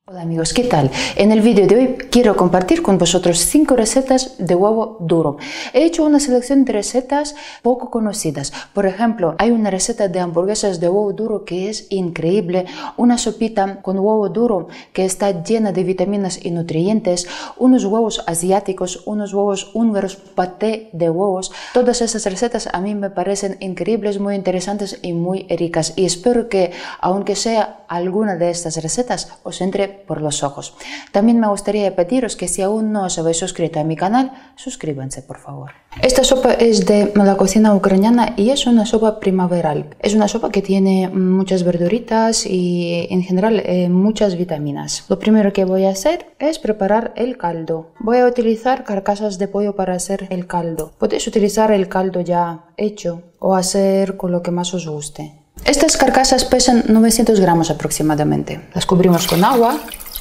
Hola amigos, ¿qué tal? En el vídeo de hoy quiero compartir con vosotros 5 recetas de huevo duro. He hecho una selección de recetas poco conocidas. Por ejemplo, hay una receta de hamburguesas de huevo duro que es increíble, una sopita con huevo duro que está llena de vitaminas y nutrientes, unos huevos asiáticos, unos huevos húngaros, paté de huevos. Todas esas recetas a mí me parecen increíbles, muy interesantes y muy ricas. Y espero que, aunque sea alguna de estas recetas, os entre por los ojos. También me gustaría pediros que si aún no os habéis suscrito a mi canal, suscríbanse por favor. Esta sopa es de la cocina ucraniana y es una sopa primaveral. Es una sopa que tiene muchas verduritas y en general muchas vitaminas. Lo primero que voy a hacer es preparar el caldo. Voy a utilizar carcasas de pollo para hacer el caldo. Podéis utilizar el caldo ya hecho o hacer con lo que más os guste. Estas carcasas pesan 900 gramos aproximadamente. Las cubrimos con agua,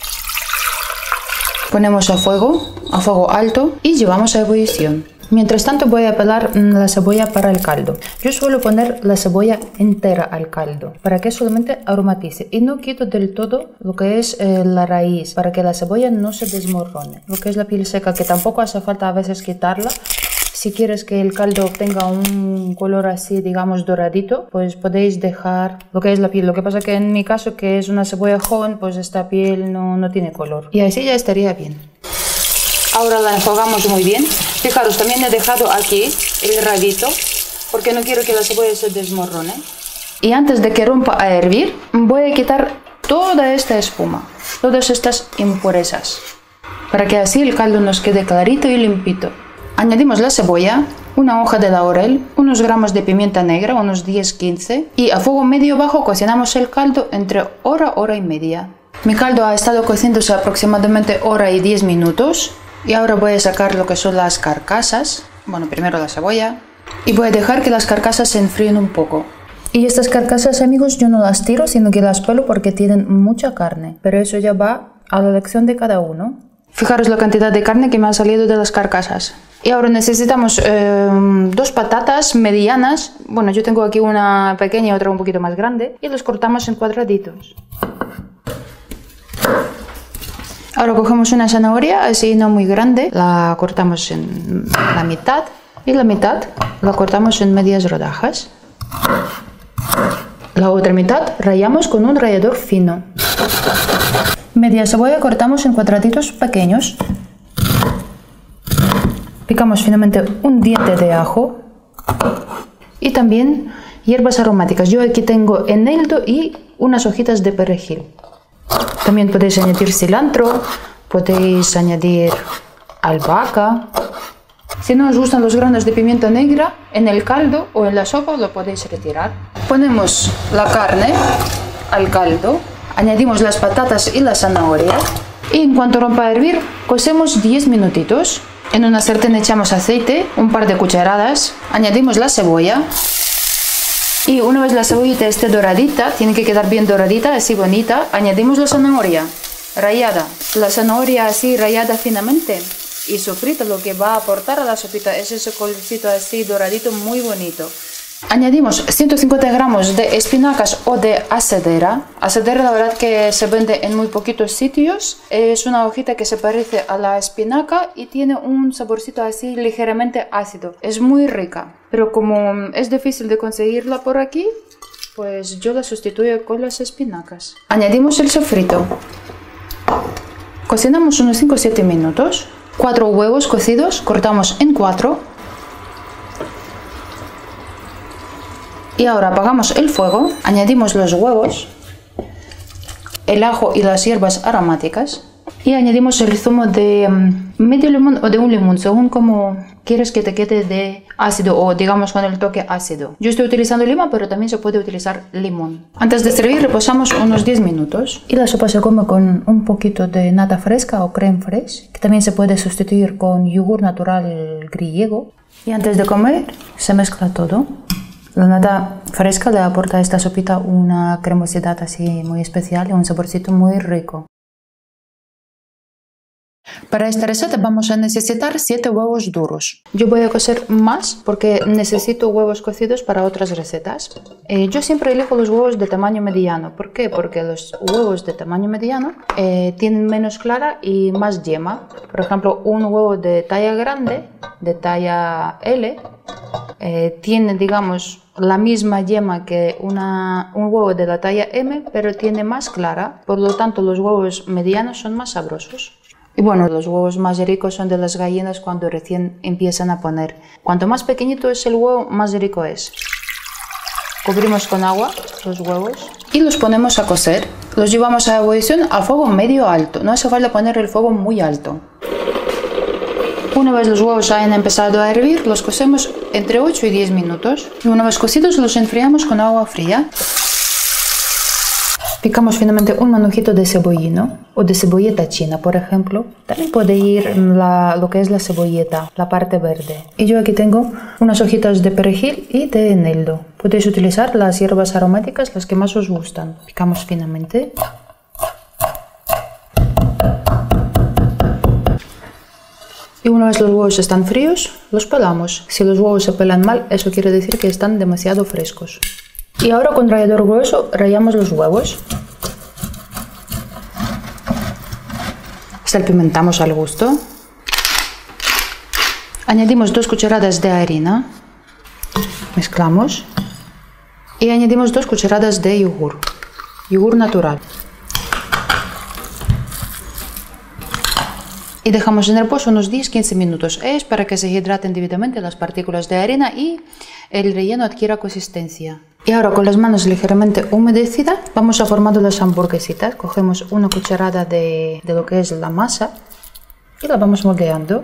ponemos a fuego alto y llevamos a ebullición. Mientras tanto voy a pelar la cebolla para el caldo. Yo suelo poner la cebolla entera al caldo para que solamente aromatice y no quito del todo lo que es la raíz para que la cebolla no se desmorone. Lo que es la piel seca, que tampoco hace falta a veces quitarla. Si quieres que el caldo obtenga un color así, digamos, doradito, pues podéis dejar lo que es la piel. Lo que pasa que en mi caso, que es una cebolla joven, pues esta piel no tiene color. Y así ya estaría bien. Ahora la enjuagamos muy bien. Fijaros, también he dejado aquí el rabito, porque no quiero que la cebolla se desmorone. Y antes de que rompa a hervir, voy a quitar toda esta espuma, todas estas impurezas, para que así el caldo nos quede clarito y limpito. Añadimos la cebolla, una hoja de laurel, unos gramos de pimienta negra, unos 10-15, y a fuego medio bajo cocinamos el caldo entre hora y media. Mi caldo ha estado cociéndose aproximadamente hora y 10 minutos y ahora voy a sacar lo que son las carcasas. Bueno, primero la cebolla y voy a dejar que las carcasas se enfríen un poco. Y estas carcasas, amigos, yo no las tiro, sino que las pelo porque tienen mucha carne, pero eso ya va a la elección de cada uno. Fijaros la cantidad de carne que me ha salido de las carcasas. Y ahora necesitamos 2 patatas medianas. Bueno, yo tengo aquí una pequeña y otra un poquito más grande. Y los cortamos en cuadraditos. Ahora cogemos una zanahoria, así no muy grande. La cortamos en la mitad. Y la mitad la cortamos en medias rodajas. La otra mitad rallamos con un rallador fino. Media cebolla cortamos en cuadraditos pequeños. Picamos finamente un diente de ajo y también hierbas aromáticas. Yo aquí tengo eneldo y unas hojitas de perejil. También podéis añadir cilantro, podéis añadir albahaca. Si no os gustan los granos de pimienta negra, en el caldo o en la sopa lo podéis retirar. Ponemos la carne al caldo. Añadimos las patatas y la zanahoria y en cuanto rompa a hervir, cocemos 10 minutitos. En una sartén echamos aceite, un par de cucharadas, añadimos la cebolla y una vez la cebollita esté doradita, tiene que quedar bien doradita, así bonita, añadimos la zanahoria rallada. La zanahoria así rallada finamente y sofrita, lo que va a aportar a la sopita es ese colorcito así doradito muy bonito. Añadimos 150 gramos de espinacas o de acedera. Acedera, la verdad que se vende en muy poquitos sitios. Es una hojita que se parece a la espinaca y tiene un saborcito así ligeramente ácido. Es muy rica, pero como es difícil de conseguirla por aquí, pues yo la sustituyo con las espinacas. Añadimos el sofrito. Cocinamos unos 5 o 7 minutos. 4 huevos cocidos, cortamos en 4. Y ahora apagamos el fuego, añadimos los huevos, el ajo y las hierbas aromáticas y añadimos el zumo de medio limón o de un limón, según como quieres que te quede de ácido o digamos con el toque ácido. Yo estoy utilizando lima, pero también se puede utilizar limón. Antes de servir reposamos unos 10 minutos y la sopa se come con un poquito de nata fresca o crème fraîche, que también se puede sustituir con yogur natural griego. Y antes de comer se mezcla todo. La nata fresca le aporta a esta sopita una cremosidad así muy especial y un saborcito muy rico. Para esta receta vamos a necesitar 7 huevos duros. Yo voy a cocer más porque necesito huevos cocidos para otras recetas. Yo siempre elijo los huevos de tamaño mediano. ¿Por qué? Porque los huevos de tamaño mediano tienen menos clara y más yema. Por ejemplo, un huevo de talla grande, de talla L, tiene, digamos, la misma yema que un huevo de la talla M, pero tiene más clara. Por lo tanto, los huevos medianos son más sabrosos. Y bueno, los huevos más ricos son de las gallinas cuando recién empiezan a poner. Cuanto más pequeñito es el huevo, más rico es. Cubrimos con agua los huevos y los ponemos a cocer. Los llevamos a ebullición a fuego medio alto. No hace falta poner el fuego muy alto. Una vez los huevos hayan empezado a hervir, los cocemos entre 8 y 10 minutos. Y una vez cocidos, los enfriamos con agua fría. Picamos finamente un manujito de cebollino o de cebolleta china, por ejemplo. También puede ir lo que es la cebolleta, la parte verde. Y yo aquí tengo unas hojitas de perejil y de eneldo. Podéis utilizar las hierbas aromáticas, las que más os gustan. Picamos finamente. Y una vez los huevos están fríos, los pelamos. Si los huevos se pelan mal, eso quiere decir que están demasiado frescos. Y ahora con rallador grueso rallamos los huevos. Salpimentamos al gusto. Añadimos 2 cucharadas de harina. Mezclamos. Y añadimos 2 cucharadas de yogur. Yogur natural. Y dejamos en reposo unos 10-15 minutos. Es para que se hidraten debidamente las partículas de harina y el relleno adquiera consistencia. Y ahora con las manos ligeramente humedecidas vamos a formar las hamburguesitas. Cogemos una cucharada de lo que es la masa y la vamos moldeando.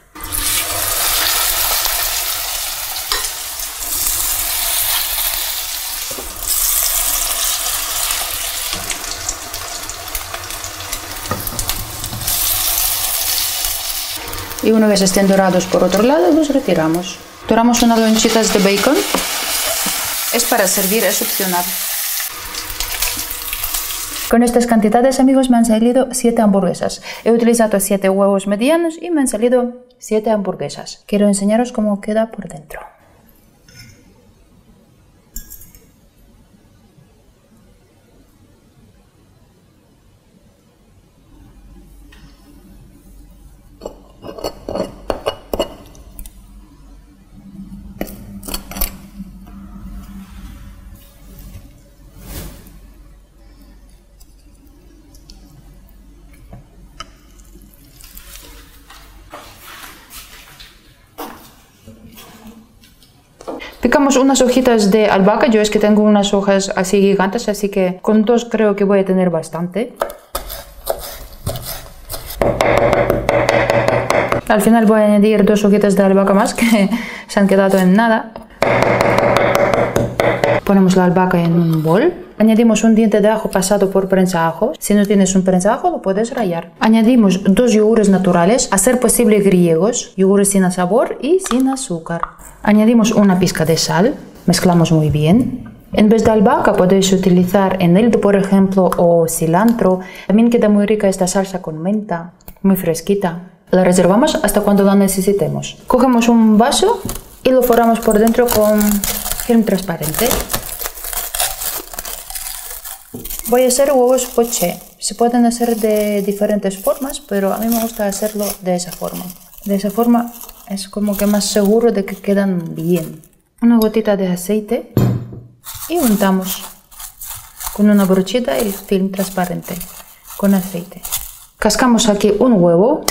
Y una vez estén dorados por otro lado, los retiramos. Doramos unas lonchitas de bacon. Es para servir, es opcional. Con estas cantidades, amigos, me han salido 7 hamburguesas. He utilizado 7 huevos medianos y me han salido 7 hamburguesas. Quiero enseñaros cómo queda por dentro. Picamos unas hojitas de albahaca. Yo es que tengo unas hojas así gigantes, así que con 2 creo que voy a tener bastante. Al final voy a añadir 2 hojitas de albahaca más que se han quedado en nada. Ponemos la albahaca en un bol. Añadimos un diente de ajo pasado por prensa-ajo. Si no tienes un prensa-ajo, lo puedes rallar. Añadimos 2 yogures naturales, a ser posible griegos, yogures sin sabor y sin azúcar. Añadimos una pizca de sal, mezclamos muy bien. En vez de albahaca podéis utilizar eneldo, por ejemplo, o cilantro. También queda muy rica esta salsa con menta, muy fresquita. La reservamos hasta cuando la necesitemos. Cogemos un vaso y lo forramos por dentro con film transparente. Voy a hacer huevos poché. Se pueden hacer de diferentes formas, pero a mí me gusta hacerlo de esa forma. De esa forma es como que más seguro de que quedan bien. Una gotita de aceite y untamos con una brochita el film transparente con aceite. Cascamos aquí un huevo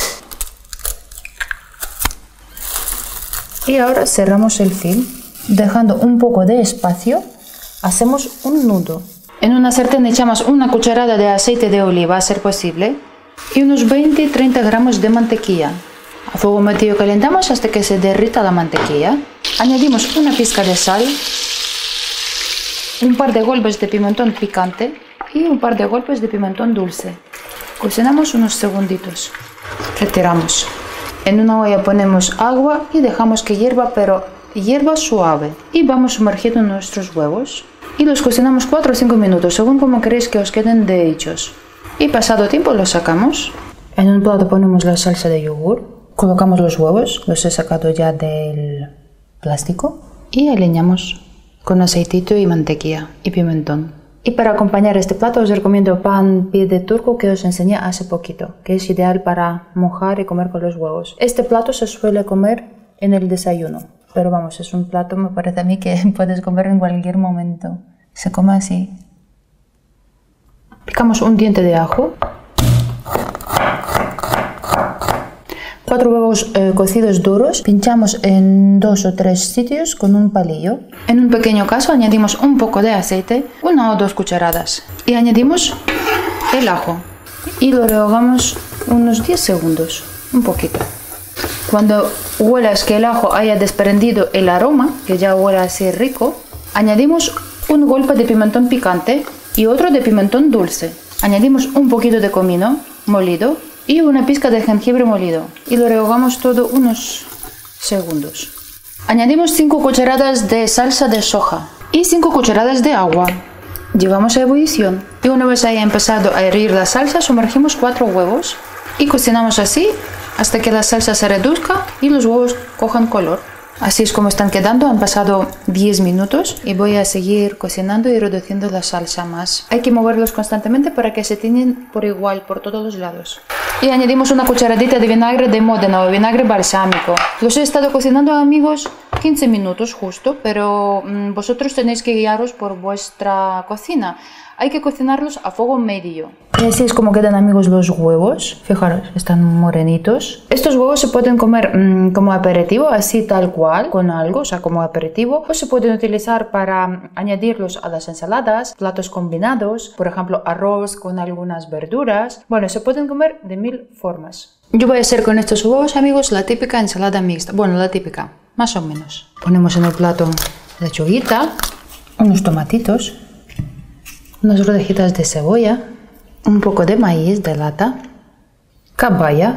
y ahora cerramos el film, dejando un poco de espacio. Hacemos un nudo. En una sartén echamos una cucharada de aceite de oliva, a ser posible, y unos 20-30 gramos de mantequilla. A fuego medio calentamos hasta que se derrita la mantequilla. Añadimos una pizca de sal, un par de golpes de pimentón picante y un par de golpes de pimentón dulce. Cocinamos unos segunditos. Retiramos. En una olla ponemos agua y dejamos que hierva, pero hierva suave. Y vamos sumergiendo nuestros huevos. Y los cocinamos 4 o 5 minutos, según como queréis que os queden de hechos. Y pasado tiempo los sacamos. En un plato ponemos la salsa de yogur, colocamos los huevos, los he sacado ya del plástico y alineamos con aceitito y mantequilla y pimentón. Y para acompañar este plato os recomiendo pan pie de turco que os enseñé hace poquito, que es ideal para mojar y comer con los huevos. Este plato se suele comer en el desayuno, pero vamos, es un plato, me parece a mí, que puedes comer en cualquier momento. Se come así. Picamos un diente de ajo, 4 huevos cocidos duros, pinchamos en 2 o 3 sitios con un palillo. En un pequeño caso añadimos un poco de aceite, 1 o 2 cucharadas, y añadimos el ajo y lo rehogamos unos 10 segundos, un poquito. Cuando huelas que el ajo haya desprendido el aroma, que ya huele así rico, añadimos un golpe de pimentón picante y otro de pimentón dulce. Añadimos un poquito de comino molido y una pizca de jengibre molido y lo rehogamos todo unos segundos. Añadimos 5 cucharadas de salsa de soja y 5 cucharadas de agua. Llevamos a ebullición y una vez haya empezado a hervir la salsa, sumergimos 4 huevos y cocinamos así hasta que la salsa se reduzca y los huevos cojan color. Así es como están quedando, han pasado 10 minutos y voy a seguir cocinando y reduciendo la salsa más. Hay que moverlos constantemente para que se tiñen por igual por todos los lados. Y añadimos una cucharadita de vinagre de Módena o vinagre balsámico. Los he estado cocinando, amigos, 15 minutos justo, pero vosotros tenéis que guiaros por vuestra cocina. Hay que cocinarlos a fuego medio. Y así es como quedan, amigos, los huevos. Fijaros, están morenitos. Estos huevos se pueden comer como aperitivo, así tal cual, con algo, o sea, como aperitivo. O se pueden utilizar para añadirlos a las ensaladas, platos combinados, por ejemplo, arroz con algunas verduras. Bueno, se pueden comer de 1000 formas. Yo voy a hacer con estos huevos, amigos, la típica ensalada mixta. Bueno, la típica, más o menos. Ponemos en el plato lechuguita, unos tomatitos, unas rodajitas de cebolla, un poco de maíz de lata, caballa,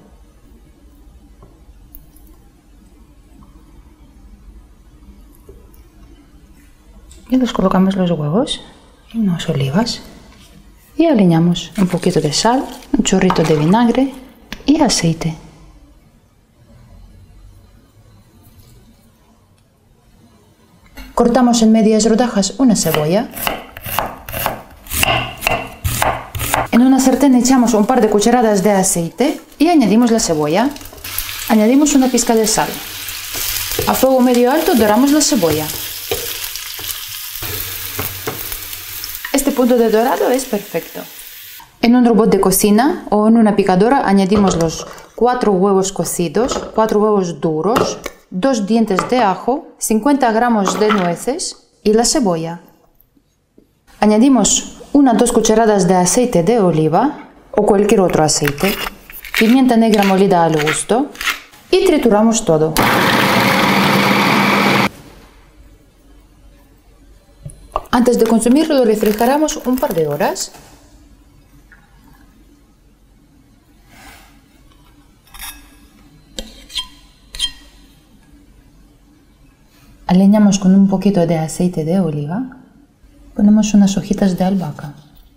y los colocamos los huevos y unas olivas y aliñamos un poquito de sal, un chorrito de vinagre y aceite. Cortamos en medias rodajas una cebolla. En una sartén echamos un par de cucharadas de aceite y añadimos la cebolla. Añadimos una pizca de sal. A fuego medio alto doramos la cebolla. Este punto de dorado es perfecto. En un robot de cocina o en una picadora añadimos los 4 huevos cocidos, 4 huevos duros, 2 dientes de ajo, 50 gramos de nueces y la cebolla. Añadimos 1 o 2 cucharadas de aceite de oliva o cualquier otro aceite, pimienta negra molida al gusto y trituramos todo. Antes de consumirlo lo refrigeramos un par de horas. Aliñamos con un poquito de aceite de oliva. Ponemos unas hojitas de albahaca.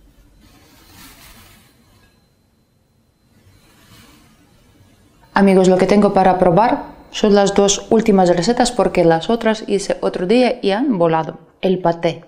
Amigos, lo que tengo para probar son las 2 últimas recetas porque las otras hice otro día y han volado. El paté.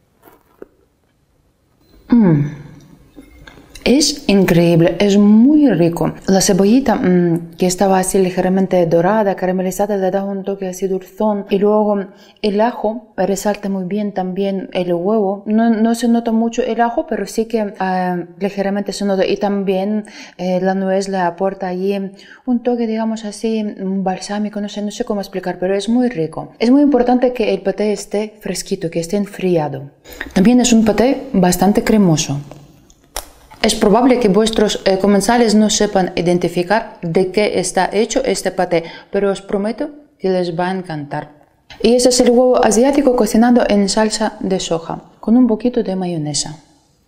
Es increíble, es muy rico. La cebollita que estaba así ligeramente dorada, caramelizada, le da un toque así dulzón. Y luego el ajo resalta muy bien también el huevo. No se nota mucho el ajo, pero sí que ligeramente se nota. Y también la nuez le aporta allí un toque, digamos así, balsámico. No sé cómo explicar, pero es muy rico. Es muy importante que el paté esté fresquito, que esté enfriado. También es un paté bastante cremoso. Es probable que vuestros comensales no sepan identificar de qué está hecho este paté, pero os prometo que les va a encantar. Y ese es el huevo asiático cocinado en salsa de soja, con un poquito de mayonesa.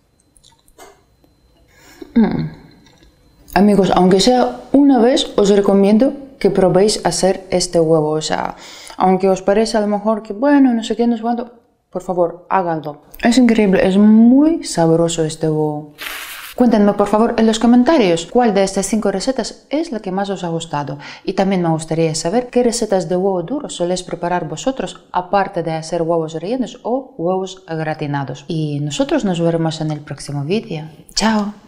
Amigos, aunque sea una vez, os recomiendo que probéis hacer este huevo. O sea, aunque os parece a lo mejor que, bueno, no sé qué, no sé cuánto, por favor, háganlo. Es increíble, es muy sabroso este huevo. Cuéntenme por favor en los comentarios cuál de estas 5 recetas es la que más os ha gustado. Y también me gustaría saber qué recetas de huevo duro soléis preparar vosotros, aparte de hacer huevos rellenos o huevos gratinados. Y nosotros nos veremos en el próximo vídeo. ¡Chao!